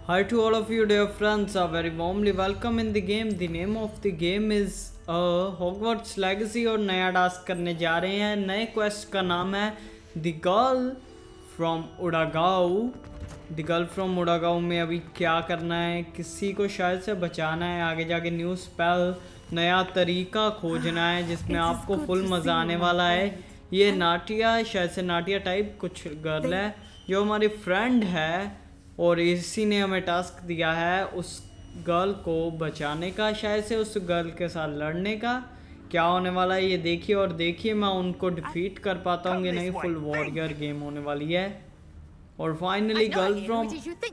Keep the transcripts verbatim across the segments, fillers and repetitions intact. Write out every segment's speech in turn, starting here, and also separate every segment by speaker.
Speaker 1: Hi to all of you dear friends, a very warmly welcome in the game. The name of the game is uh, Hogwarts Legacy और नया task करने जा रहे हैं। नए quest का नाम है The Girl from Udagaon. The Girl from Udagaon में अभी क्या करना है, किसी को शायद से बचाना है, आगे जाके न्यू स्पेल नया तरीका खोजना है जिसमें आपको फुल मज़ा आने वाला है। ये नाटिया, शायद से नाटिया टाइप कुछ गर्ल है जो हमारी फ्रेंड है और इसी ने हमें टास्क दिया है उस गर्ल को बचाने का, शायद से उस गर्ल के साथ लड़ने का। क्या होने वाला है ये देखिए और देखिए मैं उनको डिफीट कर पाता हूँ कि नहीं। फुल वॉरियर गेम होने वाली है। और फाइनली गर्ल फ्रॉम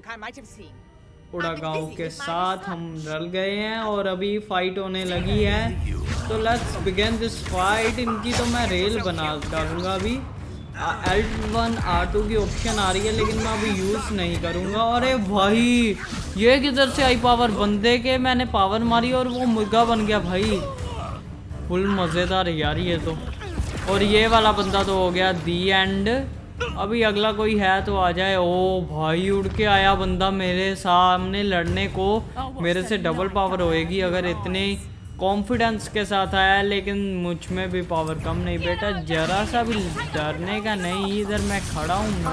Speaker 1: उड़ागांव के साथ हम रल गए हैं और अभी फाइट होने लगी है। तो लेट्स बिगिन दिस फाइट। इनकी तो मैं रेल बना डालूंगा अभी। एल वन आर टू की ऑप्शन आ रही है लेकिन मैं अभी यूज़ नहीं करूँगा। अरे भाई ये किधर से आई पावर, बंदे के मैंने पावर मारी और वो मुर्गा बन गया भाई। फुल मज़ेदार यार ये तो। और ये वाला बंदा तो हो गया दी एंड। अभी अगला कोई है तो आ जाए। ओ भाई उड़ के आया बंदा मेरे सामने लड़ने को। मेरे से डबल पावर होएगी अगर इतने कॉन्फिडेंस के साथ आया, लेकिन मुझ में भी पावर कम नहीं बेटा, जरा सा भी डरने का नहीं। इधर मैं खड़ा हूँ ना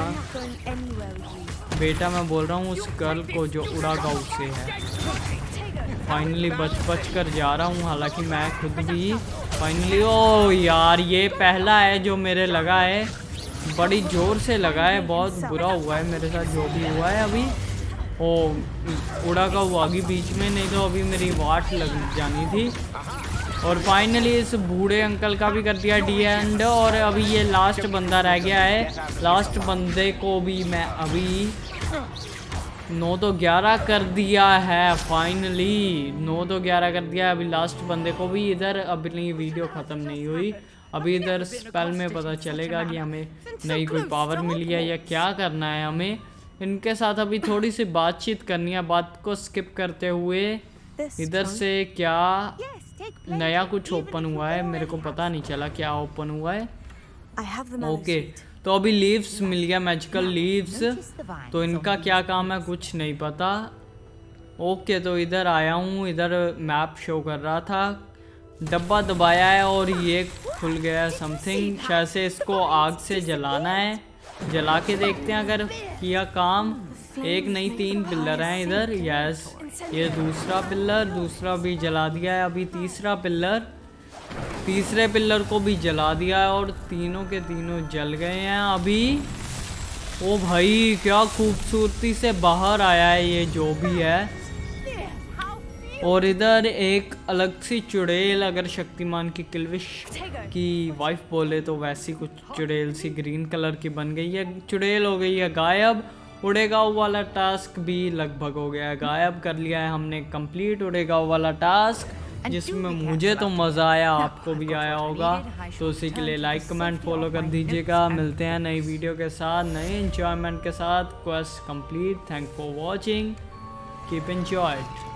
Speaker 1: बेटा, मैं बोल रहा हूँ उस गर्ल को जो उड़ागांव से है। फाइनली बच बच कर जा रहा हूँ, हालांकि मैं खुद भी फाइनली। ओ यार ये पहला है जो मेरे लगा है, बड़ी ज़ोर से लगा है, बहुत बुरा हुआ है मेरे साथ जो भी हुआ है अभी। ओ उड़ागांव आगे बीच में, नहीं तो अभी मेरी वाट लग जानी थी। और फाइनली इस बूढ़े अंकल का भी कर दिया डी एंड। और अभी ये लास्ट बंदा रह गया है। लास्ट बंदे को भी मैं अभी नौ तो ग्यारह कर दिया है। फाइनली नौ तो ग्यारह कर दिया है अभी लास्ट बंदे को भी। इधर अपनी वीडियो ख़त्म नहीं हुई, अभी इधर स्पेल में पता चलेगा कि हमें नई कोई पावर मिली है या क्या करना है हमें। इनके साथ अभी थोड़ी सी बातचीत करनी है, बात को स्किप करते हुए। इधर से क्या नया कुछ ओपन हुआ है, मेरे को पता नहीं चला क्या ओपन हुआ है। ओके तो अभी लीव्स मिल गया, मैजिकल लीव्स। तो इनका क्या काम है कुछ नहीं पता। ओके तो इधर आया हूँ, इधर मैप शो कर रहा था, डब्बा दबाया है और ये खुल गया समथिंग। शायद से इसको आग से जलाना है, जला के देखते हैं अगर किया काम। एक नहीं तीन पिलर हैं इधर। यस ये दूसरा पिलर, दूसरा भी जला दिया है अभी। तीसरा पिलर, तीसरे पिलर को भी जला दिया है और तीनों के तीनों जल गए हैं अभी। ओ भाई क्या खूबसूरती से बाहर आया है ये जो भी है। और इधर एक अलग सी चुड़ैल, अगर शक्तिमान की किलविश की वाइफ बोले तो वैसी कुछ चुड़ैल सी ग्रीन कलर की बन गई है। चुड़ैल हो गई है गायब। उड़ेगांव वाला टास्क भी लगभग हो गया है, गायब कर लिया है हमने कंप्लीट उड़ेगांव वाला टास्क, जिसमें मुझे तो मज़ा आया, आपको भी आया होगा। तो उसी के लिए लाइक कमेंट फॉलो कर दीजिएगा। मिलते हैं नई वीडियो के साथ, नए इंजॉयमेंट के साथ। Quest complete. Thank for watching, keep enjoyed.